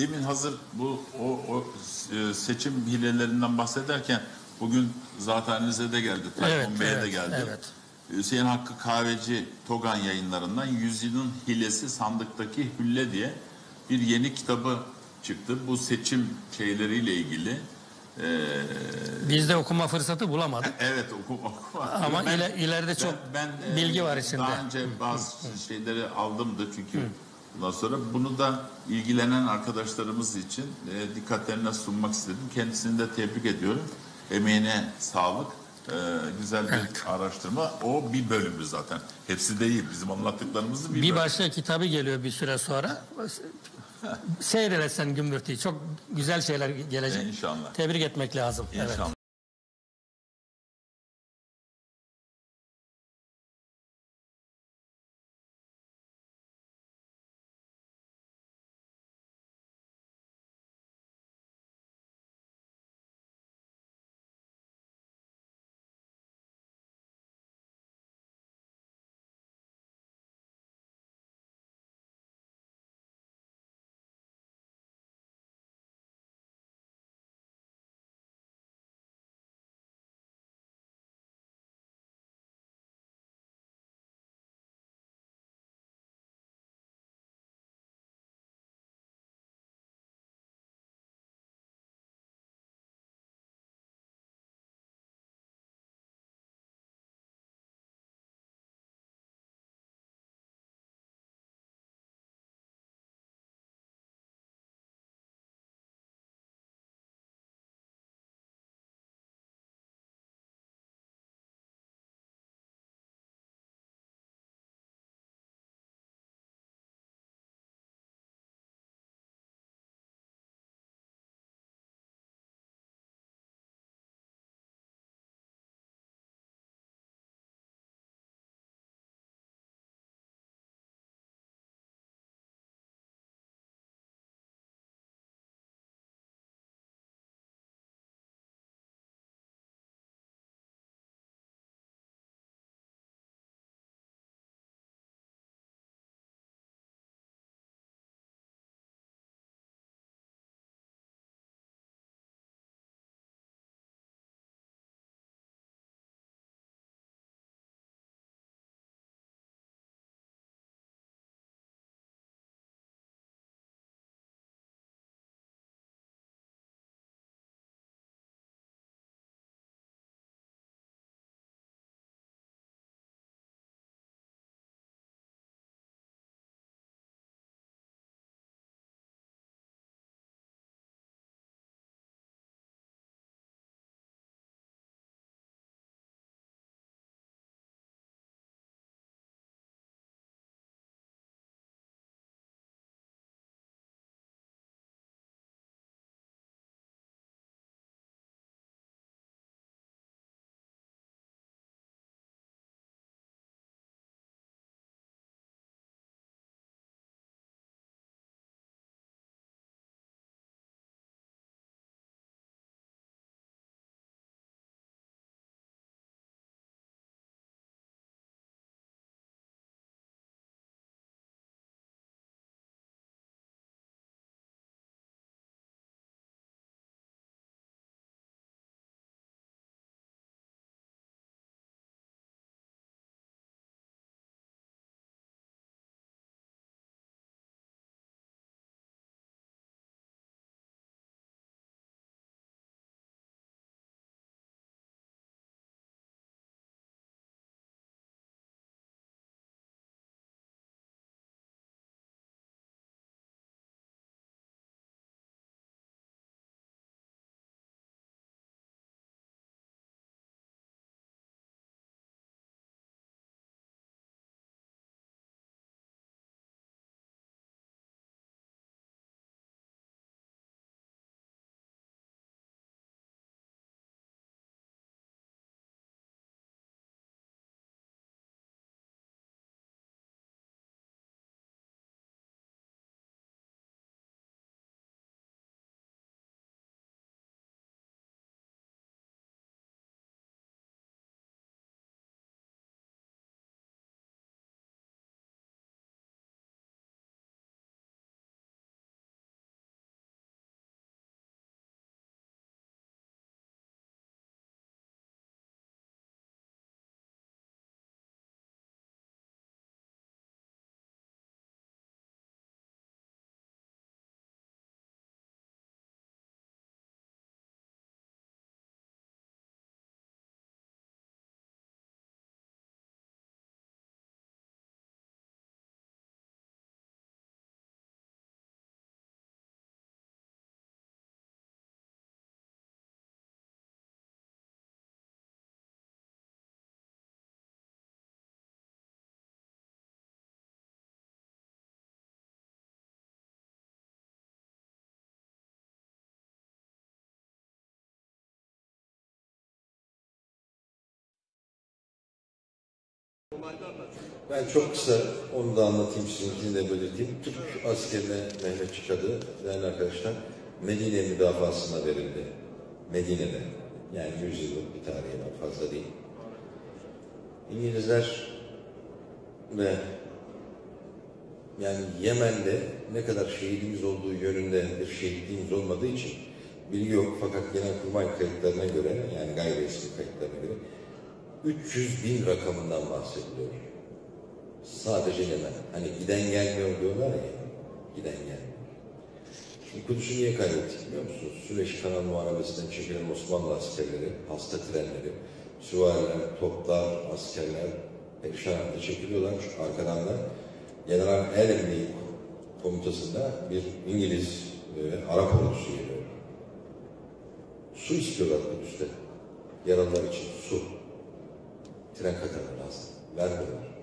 demin hazır bu seçim hilelerinden bahsederken bugün zaten halinize de geldi. Tayfun Bey'e de geldi. Evet. Hüseyin Hakkı Kahveci Togan yayınlarından Yüzyılın Hilesi Sandıktaki Hülle diye bir yeni kitabı çıktı. Bu seçim şeyleriyle ilgili. Biz de okuma fırsatı bulamadık. Evet okuma. Ama ileride çok bilgi var içinde. Daha önce bazı şeyleri aldımdı çünkü bundan sonra bunu da ilgilenen arkadaşlarımız için dikkatlerine sunmak istedim. Kendisini de tebrik ediyorum. Emeğine sağlık. Güzel bir araştırma. O bir bölümü zaten. Hepsi değil. Bizim anlattıklarımızı bir başka kitabı geliyor bir süre sonra. Seyredesin Gümbürtü'yü. Çok güzel şeyler gelecek. İnşallah. Tebrik etmek lazım. İnşallah. Evet. Ben çok kısa onu da anlatayım, sizinkini de belirteyim. Türk askerine Mehmetçik adı, değerli arkadaşlar, Medine müdafasına verildi. Medine'de. Yani 100 yıllık bir tarihi var, fazla değil. İngilizler ve yani Yemen'de ne kadar şehidimiz olduğu yönünde bir şehitliğimiz olmadığı için bilgi yok. Fakat Genelkurmay kayıtlarına göre, yani gayri resmi kayıtlarına göre 300.000 rakamından bahsediliyor. Sadece Yemen. Hani giden gelmiyor diyorlar ya, giden gelmiyor. Şimdi Kudüs'ü niye kaybettik biliyor musunuz? Süveyş Kanal Muharebesi'nden çekilen Osmanlı askerleri, hasta trenleri, süvariler, toplar, askerler perişan halde çekiliyorlar. Arkadan da General Allenby komutasında bir İngiliz Arap ordusu geliyor. Su istiyorlar Kudüs'te. Yaralılar için su. Tren katarlar lazım. Vermiyorlar.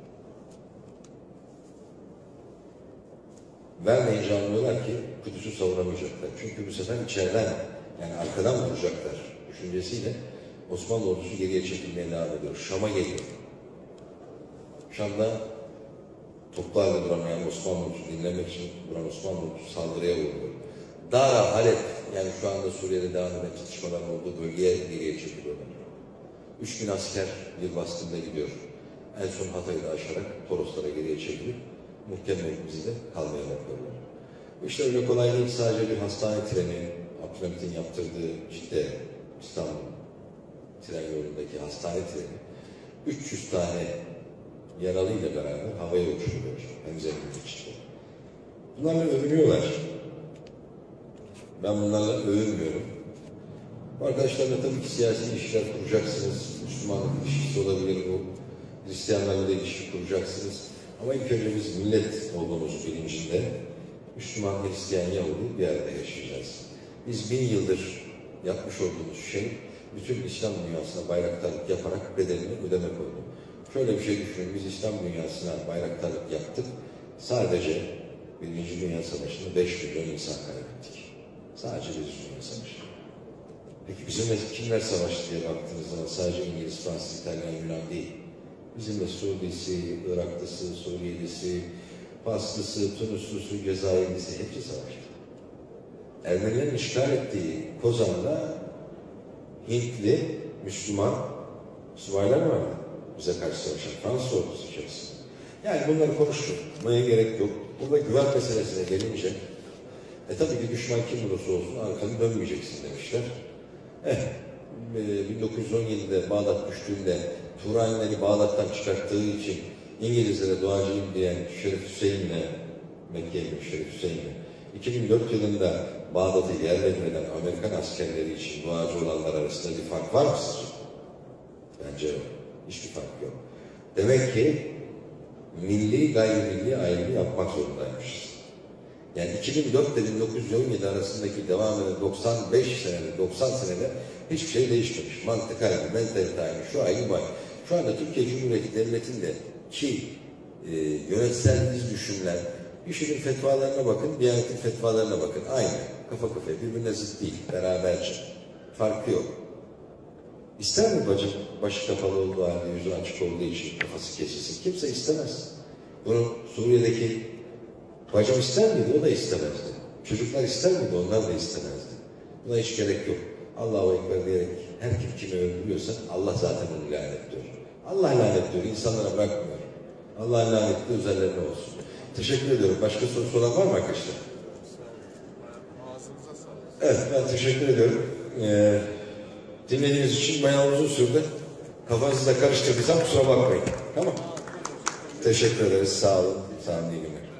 Vermeyince anlıyorlar ki Kudüs'ü savunamayacaklar. Çünkü bu sefer içeriden, yani arkadan vuracaklar düşüncesiyle Osmanlı ordusu geriye çekilmeye devam ediyor. Şam'a geliyor. Şam'da toplarla duramayan Osmanlı ordusu, dinlemek için duran Osmanlı ordusu saldırıya uğruyor. Dara, Halep, yani şu anda Suriye'de devam eden çatışmaların olduğu bölgeye geriye çekiliyorlar. 3000 asker bir baskında gidiyor. En son Hatay'da aşarak Toroslara geriye çekilip muhkem mevkimizde kalmaya bakıyorlar. İşte öyle kolay değil, sadece bir hastane treni, Abdülhamit'in yaptırdığı Cidde, İstanbul tren yolundaki hastane treni 300 tane yaralıyla beraber havaya uçuruyor Hemze'nin içinde. Bunlarla övünüyorlar. Ben bunlarla övünmüyorum. Bu arkadaşlarla tabii ki siyasi ilişkiler kuracaksınız. Müslümanlık ilişkisi olabilir bu. Hristiyanlarla da ilişki kuracaksınız. Ama ilk önce biz millet olduğumuz bilincinde Müslüman, Hristiyan, Yahudi bir arada yaşayacağız. Biz 1000 yıldır yapmış olduğumuz şey bütün İslam dünyasına bayraktarlık yaparak bedelini ödemek oldu. Şöyle bir şey düşünün, biz İslam dünyasına bayraktarlık yaptık. Sadece Birinci Dünya Savaşı'nda 5 milyon insan kaybettik. Sadece Birinci Dünya Savaşı. Peki bizimle kimler savaştı diye baktığınız zaman sadece İngiliz, Fransız, İtalyan, Yunan değil. Bizimle Suudisi, Iraklısı, Suriyelisi, Faslısı, Tunuslusu, Cezayirlisi hepsi savaştı. Ermenilerin işgal ettiği Kozan'da Hintli, Müslüman subaylar vardı. Bize karşı savaşan Fransız ordusu içerisinde. Yani bunları konuşmaya gerek yok. Burada güven meselesine gelince tabii ki düşman kim olursa olsun arkanı dönmeyeceksin demişler. 1917'de Bağdat düştüğünde Turanileri Bağdat'tan çıkarttığı için İngilizlere doğacıyım diyen Şerif Hüseyin'le Mekke'ye Şerif Hüseyin'le 2004 yılında Bağdat'ı yerle bir eden Amerikan askerleri için duacı olanlar arasında bir fark var mı sizce? Bence yok. Hiçbir fark yok. Demek ki milli gayrimilli ayrımı yapmak zorundaymışız. Yani 2004 ile 1917 arasındaki devam eden 95 senede, 90 senede hiçbir şey değişmemiş. Mantık aynı, mentalite aynı, şu aynı var. Şu anda Türkiye Cumhuriyeti Devleti'nde ki yönetsel iz düşümler, IŞİD'in fetvalarına bakın, Diyanet'in fetvalarına bakın. Aynı, kafa kafaya, birbirine zıt değil, beraberce. Farkı yok. İster mi bacım başı kapalı olduğu halde, yüzü açık olduğu için kafası kesilsin? Kimse istemez. Bunu Suriye'deki bacım ister miydi? O da istemezdi. Çocuklar ister miydi? Onlar da istemezdi. Buna hiç gerek yok. Allahu Ekber diyerek her kim kimi öldürüyorsa Allah zaten onu lanetliyor. Allah lanetliyor, insanlara bırakmıyor. Allah'ın lanetli üzerlerine olsun. Teşekkür ediyorum. Başka soru olan var mı arkadaşlar? Evet, ben teşekkür ediyorum. Dinlediğiniz için bayağı uzun sürdü. Kafanızı da karıştırdıysam kusura bakmayın. Tamam. Teşekkür ederiz. Sağ olun. Sağ olun. İyi günler.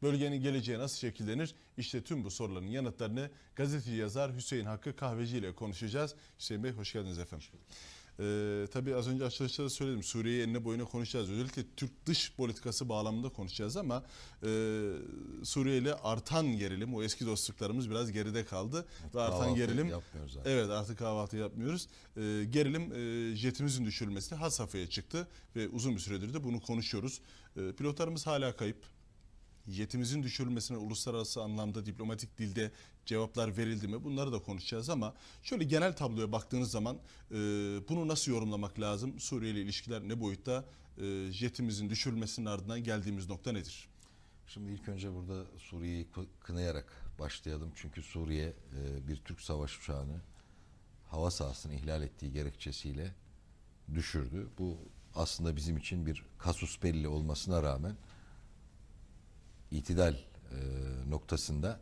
Bölgenin geleceği nasıl şekillenir? İşte tüm bu soruların yanıtlarını gazeteci yazar Hüseyin Hakkı Kahveci ile konuşacağız. Hüseyin Bey hoş geldiniz efendim. Tabii az önce açılışta da söyledim, Suriye'yi enine boyuna konuşacağız. Özellikle Türk dış politikası bağlamında konuşacağız ama Suriye ile artan gerilim, o eski dostluklarımız biraz geride kaldı. Ve artan gerilim, yapmıyoruz zaten. evet, artık kahvaltı yapmıyoruz. Gerilim jetimizin düşürülmesi had safhaya çıktı ve uzun bir süredir de bunu konuşuyoruz. Pilotlarımız hala kayıp. Jetimizin düşürülmesine uluslararası anlamda diplomatik dilde cevaplar verildi mi? Bunları da konuşacağız ama şöyle genel tabloya baktığınız zaman bunu nasıl yorumlamak lazım? Suriye ile ilişkiler ne boyutta? Jetimizin düşürülmesinin ardından geldiğimiz nokta nedir? Şimdi ilk önce burada Suriye'yi kınayarak başlayalım. Çünkü Suriye bir Türk savaş uçağını hava sahasını ihlal ettiği gerekçesiyle düşürdü. Bu aslında bizim için bir kasus belli olmasına rağmen itidal noktasında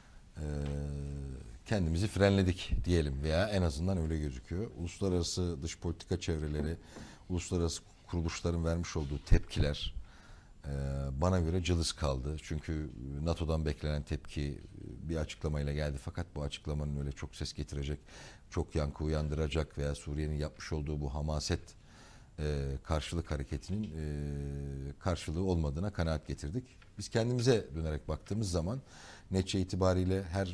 kendimizi frenledik diyelim veya en azından öyle gözüküyor. Uluslararası dış politika çevreleri, uluslararası kuruluşların vermiş olduğu tepkiler bana göre cılız kaldı. Çünkü NATO'dan beklenen tepki bir açıklamayla geldi. Fakat bu açıklamanın öyle çok ses getirecek, çok yankı uyandıracak veya Suriye'nin yapmış olduğu bu hamaset karşılık hareketinin karşılığı olmadığına kanaat getirdik. Biz kendimize dönerek baktığımız zaman netçe itibariyle her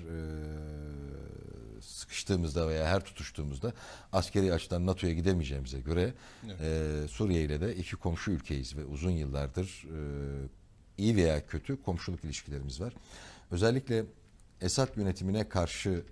sıkıştığımızda veya her tutuştuğumuzda askeri açıdan NATO'ya gidemeyeceğimize göre Suriye ile de iki komşu ülkeyiz ve uzun yıllardır iyi veya kötü komşuluk ilişkilerimiz var. Özellikle Esad yönetimine karşı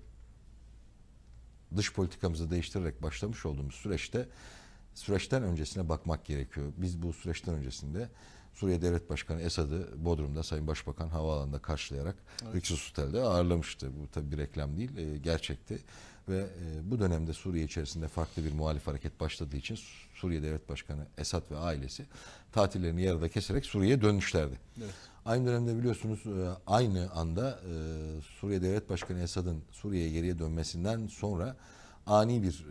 dış politikamızı değiştirerek başlamış olduğumuz süreçten öncesine bakmak gerekiyor. Biz bu süreçten öncesinde Suriye Devlet Başkanı Esad'ı Bodrum'da Sayın Başbakan havaalanında karşılayarak Rixos Otel'de ağırlamıştı. Bu tabii bir reklam değil, gerçekti. Ve bu dönemde Suriye içerisinde farklı bir muhalif hareket başladığı için Suriye Devlet Başkanı Esad ve ailesi tatillerini yarıda keserek Suriye'ye dönmüşlerdi. Evet. Aynı dönemde biliyorsunuz aynı anda Suriye Devlet Başkanı Esad'ın Suriye'ye geriye dönmesinden sonra ani bir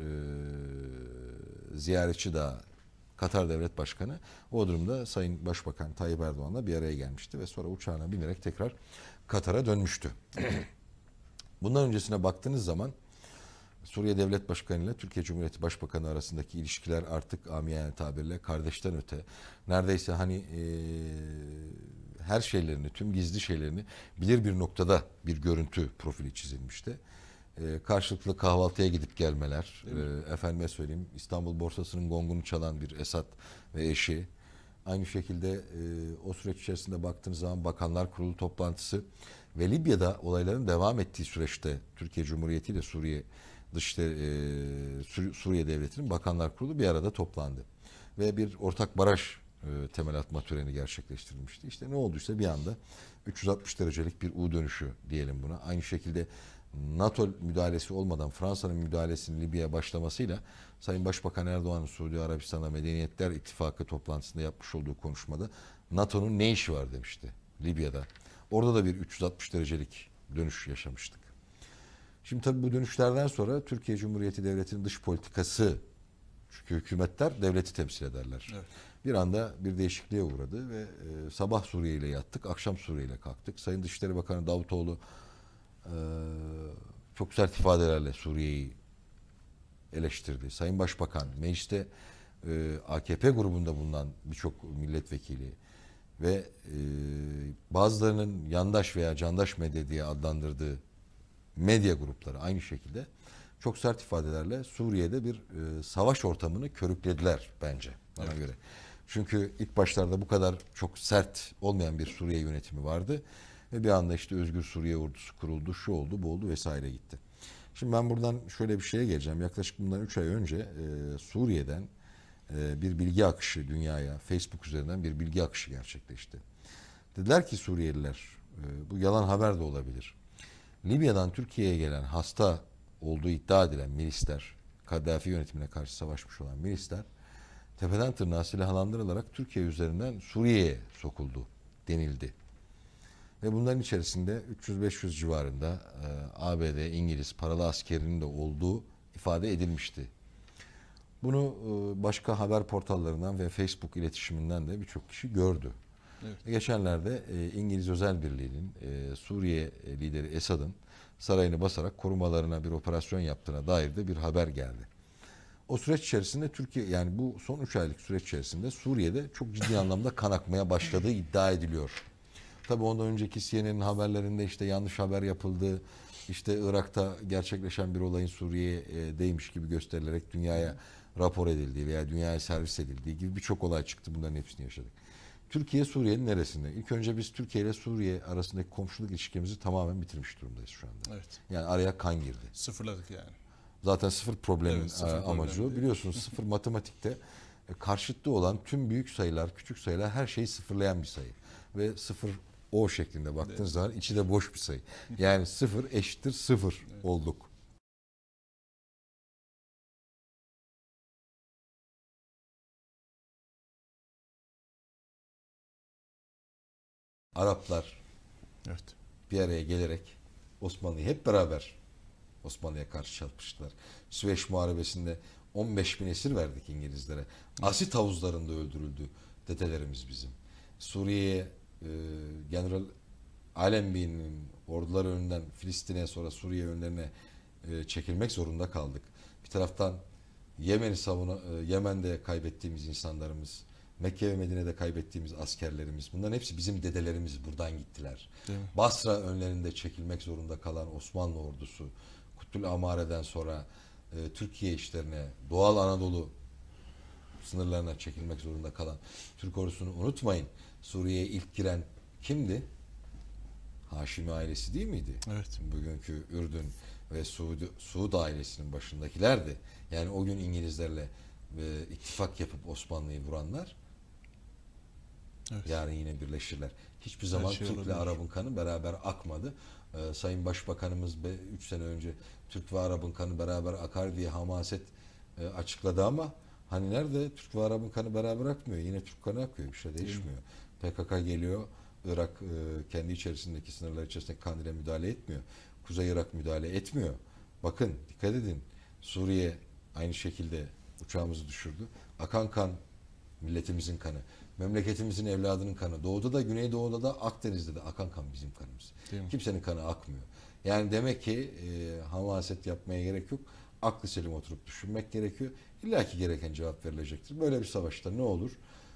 ziyaretçi daha Katar Devlet Başkanı o durumda Sayın Başbakan Tayyip Erdoğan'la bir araya gelmişti ve sonra uçağına binerek tekrar Katar'a dönmüştü. Bundan öncesine baktığınız zaman Suriye Devlet Başkanı ile Türkiye Cumhuriyeti Başbakanı arasındaki ilişkiler artık amiyane tabirle kardeşten öte. Neredeyse hani her şeylerini, tüm gizli şeylerini bilir bir noktada bir görüntü profili çizilmişti. Karşılıklı kahvaltıya gidip gelmeler, efendime söyleyeyim İstanbul borsasının gongunu çalan bir Esad ve eşi. Aynı şekilde o süreç içerisinde baktığınız zaman Bakanlar Kurulu toplantısı ve Libya'da olayların devam ettiği süreçte Türkiye Cumhuriyeti ile Suriye Devleti'nin Bakanlar Kurulu bir arada toplandı. Ve bir ortak baraj temel atma töreni gerçekleştirilmişti. İşte ne olduysa bir anda 360 derecelik bir U dönüşü diyelim buna. Aynı şekilde NATO müdahalesi olmadan Fransa'nın müdahalesinin Libya'ya başlamasıyla Sayın Başbakan Erdoğan'ın Suudi Arabistan'da Medeniyetler İttifakı toplantısında yapmış olduğu konuşmada NATO'nun ne işi var demişti Libya'da. Orada da bir 360 derecelik dönüş yaşamıştık. Şimdi tabii bu dönüşlerden sonra Türkiye Cumhuriyeti Devleti'nin dış politikası, çünkü hükümetler devleti temsil ederler. Evet. Bir anda bir değişikliğe uğradı ve sabah Suriye ile yattık, akşam Suriye ile kalktık. Sayın Dışişleri Bakanı Davutoğlu çok sert ifadelerle Suriye'yi eleştirdi. Sayın Başbakan mecliste AKP grubunda bulunan birçok milletvekili ve bazılarının yandaş veya candaş medya diye adlandırdığı medya grupları aynı şekilde çok sert ifadelerle Suriye'de bir savaş ortamını körüklediler bence bana göre. Çünkü ilk başlarda bu kadar çok sert olmayan bir Suriye yönetimi vardı. Ve bir anda işte Özgür Suriye ordusu kuruldu, şu oldu, bu oldu vesaire gitti. Şimdi ben buradan şöyle bir şeye geleceğim. Yaklaşık bundan 3 ay önce Suriye'den bir bilgi akışı dünyaya, Facebook üzerinden bir bilgi akışı gerçekleşti. Dediler ki Suriyeliler, bu yalan haber de olabilir. Libya'dan Türkiye'ye gelen hasta olduğu iddia edilen milisler, Kaddafi yönetimine karşı savaşmış olan milisler, tepeden tırnağa silahlandırılarak Türkiye üzerinden Suriye'ye sokuldu denildi. Ve bunların içerisinde 300-500 civarında ABD, İngiliz paralı askerinin de olduğu ifade edilmişti. Bunu başka haber portallarından ve Facebook iletişiminden de birçok kişi gördü. Evet. Geçenlerde İngiliz Özel Birliği'nin Suriye lideri Esad'ın sarayını basarak korumalarına bir operasyon yaptığına dair de bir haber geldi. O süreç içerisinde Türkiye, yani bu son 3 aylık süreç içerisinde Suriye'de çok ciddi anlamda kan akmaya başladığı iddia ediliyor. Tabii ondan önceki CNN'in haberlerinde işte yanlış haber yapıldı, işte Irak'ta gerçekleşen bir olayın Suriye'deymiş gibi gösterilerek dünyaya rapor edildiği veya dünyaya servis edildiği gibi birçok olay çıktı. Bunların hepsini yaşadık. Türkiye Suriye'nin neresinde? İlk önce biz Türkiye ile Suriye arasındaki komşuluk ilişkimizi tamamen bitirmiş durumdayız şu anda. Evet. Yani araya kan girdi. Sıfırladık yani. Zaten sıfır problemin Evet, sıfır amacı problem o. Biliyorsunuz sıfır matematikte karşıtlı olan tüm büyük sayılar, küçük sayılar her şeyi sıfırlayan bir sayı. Ve sıfır o şeklinde baktığınız zaman içi de boş bir sayı. Yani sıfır eşittir sıfır olduk. Araplar Evet. bir araya gelerek Osmanlı'yı hep beraber Osmanlı'ya karşı çarpıştılar. Süveyş Muharebesi'nde 15 bin esir verdik İngilizlere. Asit havuzlarında öldürüldü dedelerimiz bizim. Suriye'ye General Allenby'nin orduları önünden Filistin'e, sonra Suriye önlerine çekilmek zorunda kaldık. Bir taraftan Yemen'de kaybettiğimiz insanlarımız, Mekke ve Medine'de kaybettiğimiz askerlerimiz, bunların hepsi bizim dedelerimiz, buradan gittiler. Basra önlerinde çekilmek zorunda kalan Osmanlı ordusu, Kutül Amare'den sonra Türkiye işlerine, Doğal Anadolu sınırlarına çekilmek zorunda kalan Türk ordusunu unutmayın. Suriye'ye ilk giren kimdi? Haşimi ailesi değil miydi? Evet. Bugünkü Ürdün ve Suud ailesinin başındakilerdi. Yani o gün İngilizlerle ittifak yapıp Osmanlı'yı vuranlar Evet. yarın yine birleşirler. Hiçbir zaman şey Türk ile olabilir. Arap'ın kanı beraber akmadı. Sayın Başbakanımız 3 sene önce Türk ve Arap'ın kanı beraber akar diye hamaset açıkladı ama hani nerede Türk ve Arap'ın kanı beraber akmıyor. Yine Türk kanı akıyor. Bir şey değişmiyor. PKK geliyor. Irak kendi içerisindeki sınırlar içerisinde Kandil'e müdahale etmiyor. Kuzey Irak müdahale etmiyor. Bakın dikkat edin. Suriye aynı şekilde uçağımızı düşürdü. Akan kan milletimizin kanı. Memleketimizin evladının kanı. Doğuda da, Güneydoğu'da da, Akdeniz'de de akan kan bizim kanımız. Değil mi? Kimsenin kanı akmıyor. Yani demek ki hamaset yapmaya gerek yok. Aklı selim oturup düşünmek gerekiyor. İlla ki gereken cevap verilecektir. Böyle bir savaşta ne olur?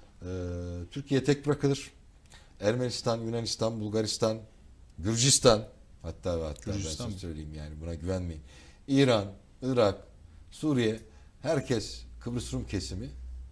Türkiye tek bırakılır. Ermenistan, Yunanistan, Bulgaristan, Gürcistan, hatta ve hatta Gürcistan ben mı? size söyleyeyim yani buna güvenmeyin. İran, Irak, Suriye, herkes Kıbrıs Rum kesimi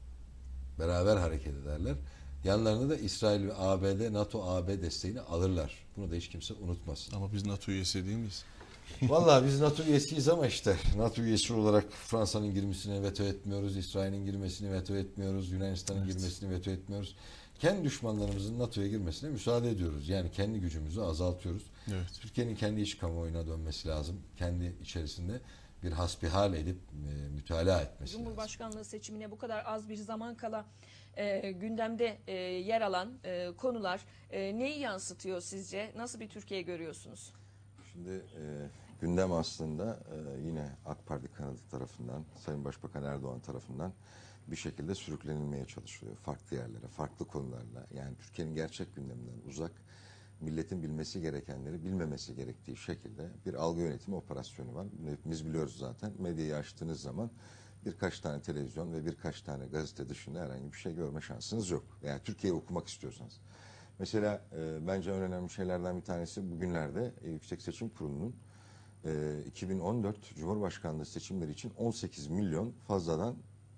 beraber hareket ederler. Yanlarında da İsrail ve ABD, NATO, AB desteğini alırlar. Bunu da hiç kimse unutmasın. Ama biz NATO üyesi değil miyiz? Vallahi biz NATO üyesiyiz ama işte NATO üyesi olarak Fransa'nın girmesini veto etmiyoruz, İsrail'in girmesini veto etmiyoruz, Yunanistan'ın girmesini veto etmiyoruz. Kendi düşmanlarımızın NATO'ya girmesine müsaade ediyoruz. Yani kendi gücümüzü azaltıyoruz. Evet. Türkiye'nin kendi iç kamuoyuna dönmesi lazım. Kendi içerisinde bir hasbihal edip mütalaa etmesi lazım. Cumhurbaşkanlığı seçimine bu kadar az bir zaman kala gündemde yer alan konular neyi yansıtıyor sizce? Nasıl bir Türkiye görüyorsunuz? Şimdi gündem aslında yine AK Parti kanadı tarafından, Sayın Başbakan Erdoğan tarafından bir şekilde sürüklenilmeye çalışılıyor. Farklı yerlere, farklı konularla. Yani Türkiye'nin gerçek gündeminden uzak, milletin bilmesi gerekenleri bilmemesi gerektiği şekilde bir algı yönetimi operasyonu var. Bunu hepimiz biliyoruz zaten. Medyayı açtığınız zaman birkaç tane televizyon ve birkaç tane gazete dışında herhangi bir şey görme şansınız yok. Yani Türkiye'yi okumak istiyorsanız. Mesela bence en önemli şeylerden bir tanesi bugünlerde Yüksek Seçim Kurulu'nun 2014 Cumhurbaşkanlığı seçimleri için 18 milyon fazladan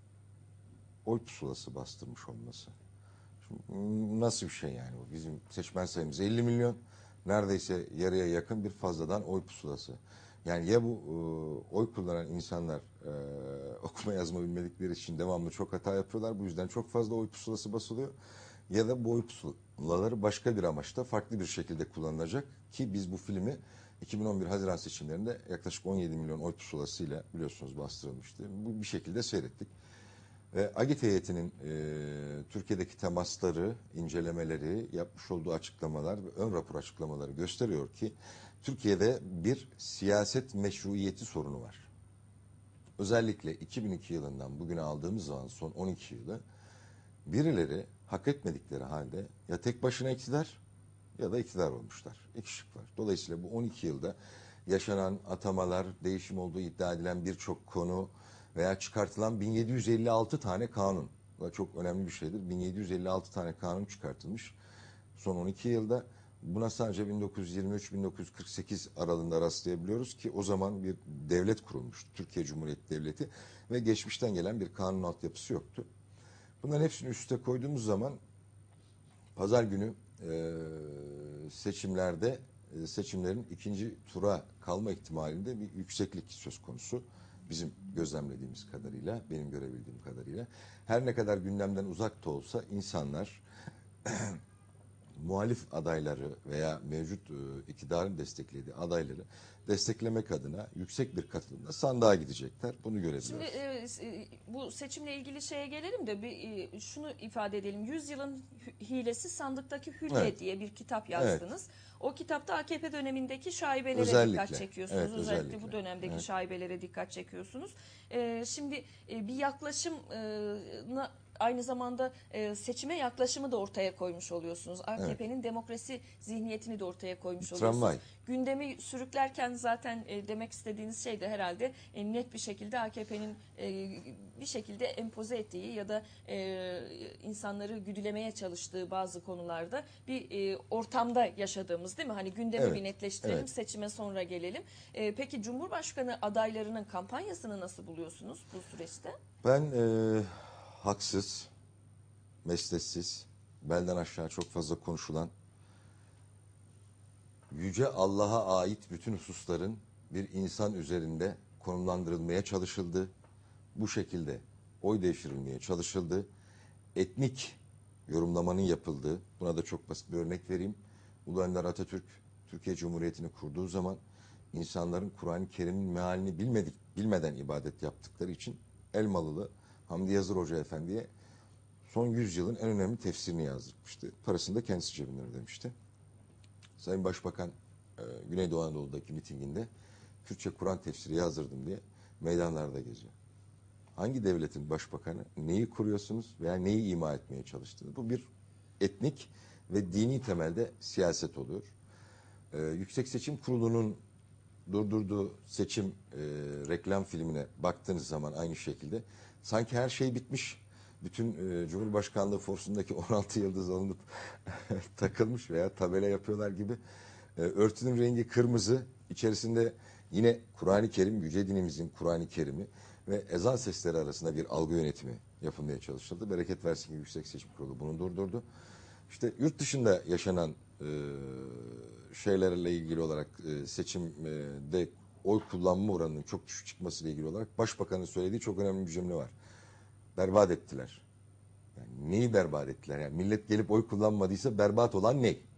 oy pusulası bastırmış olması. Şimdi, nasıl bir şey yani bu? Bizim seçmen sayımız 50 milyon, neredeyse yarıya yakın bir fazladan oy pusulası. Yani ya bu oy kullanan insanlar okuma yazma bilmedikleri için devamlı çok hata yapıyorlar. Bu yüzden çok fazla oy pusulası basılıyor. Ya da bu oy pusulaları başka bir amaçta farklı bir şekilde kullanılacak ki biz bu filmi 2011 Haziran seçimlerinde yaklaşık 17 milyon oy pusulasıyla biliyorsunuz bastırılmıştı. Bu bir şekilde seyrettik. Agit heyetinin Türkiye'deki temasları, incelemeleri, yapmış olduğu açıklamalar ve ön rapor açıklamaları gösteriyor ki Türkiye'de bir siyaset meşruiyeti sorunu var. Özellikle 2002 yılından bugüne aldığımız zaman son 12 yılı birileri hak etmedikleri halde ya tek başına iktidar ya da iktidar olmuşlar. İki şık var. Dolayısıyla bu 12 yılda yaşanan atamalar, değişim olduğu iddia edilen birçok konu veya çıkartılan 1756 tane kanun. Bu da çok önemli bir şeydir. 1756 tane kanun çıkartılmış son 12 yılda. Buna sadece 1923-1948 aralığında rastlayabiliyoruz ki o zaman bir devlet kurulmuştu. Türkiye Cumhuriyeti Devleti ve geçmişten gelen bir kanun altyapısı yoktu. Bunların hepsini üste koyduğumuz zaman pazar günü seçimlerin ikinci tura kalma ihtimalinde bir yükseklik söz konusu. Bizim gözlemlediğimiz kadarıyla, benim görebildiğim kadarıyla. Her ne kadar gündemden uzak da olsa insanlar muhalif adayları veya mevcut iktidarın desteklediği adayları desteklemek adına yüksek bir katılımla sandığa gidecekler. Bunu görebiliyoruz. Şimdi bu seçimle ilgili şeye gelelim de şunu ifade edelim. 100 yılın hilesi sandıktaki hülye Evet. diye bir kitap yazdınız. O kitapta AKP dönemindeki şaibelere Özellikle. dikkat çekiyorsunuz. Evet, özellikle özellikle. bu dönemdeki Evet. şaibelere dikkat çekiyorsunuz. Şimdi bir yaklaşım aynı zamanda seçime yaklaşımı da ortaya koymuş oluyorsunuz. AKP'nin demokrasi zihniyetini de ortaya koymuş oluyorsunuz. Tramvay. Gündemi sürüklerken zaten demek istediğiniz şey de herhalde net bir şekilde AKP'nin bir şekilde empoze ettiği ya da insanları güdülemeye çalıştığı bazı konularda bir ortamda yaşadığımız, değil mi? Hani gündemi Evet, bir netleştirelim, evet. seçime sonra gelelim. Peki Cumhurbaşkanı adaylarının kampanyasını nasıl buluyorsunuz bu süreçte? Ben haksız, mesnetsiz, belden aşağı çok fazla konuşulan, Yüce Allah'a ait bütün hususların bir insan üzerinde konumlandırılmaya çalışıldı. Bu şekilde oy devşirilmeye çalışıldı. Etnik yorumlamanın yapıldığı, buna da çok basit bir örnek vereyim. Ulu Önder Atatürk, Türkiye Cumhuriyeti'ni kurduğu zaman insanların Kur'an-ı Kerim'in mealini bilmeden ibadet yaptıkları için Elmalılı Hamdi Yazır Hoca Efendi'ye son 100 yılın en önemli tefsirini yazdırmıştı. Parasını da kendisi cebinden ödemişti. Sayın Başbakan Güneydoğu Anadolu'daki mitinginde Türkçe Kur'an tefsiri yazdırdım diye meydanlarda geziyor. Hangi devletin başbakanı neyi kuruyorsunuz veya neyi ima etmeye çalıştığını? Bu bir etnik ve dini temelde siyaset oluyor. Yüksek Seçim Kurulu'nun durdurduğu seçim reklam filmine baktığınız zaman aynı şekilde sanki her şey bitmiş. Bütün Cumhurbaşkanlığı forsundaki 16 yıldız alınıp takılmış veya tabela yapıyorlar gibi. Örtünün rengi kırmızı, içerisinde yine Kur'an-ı Kerim, yüce dinimizin Kur'an-ı Kerim'i ve ezan sesleri arasında bir algı yönetimi yapılmaya çalışıldı. Bereket versin ki Yüksek Seçim Kurulu bunu durdurdu. İşte yurt dışında yaşanan şeylerle ilgili olarak seçimde oy kullanma oranının çok düşük çıkmasıyla ilgili olarak Başbakanın söylediği çok önemli bir cümle var. Berbat ettiler. Yani neyi berbat ettiler? Yani millet gelip oy kullanmadıysa berbat olan ne?